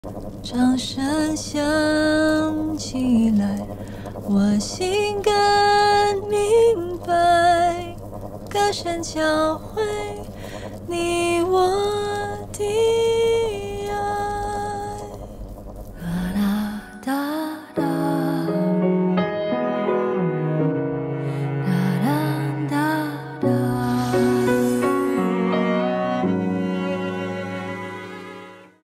掌声响起来，我心更明白，歌声交汇你我的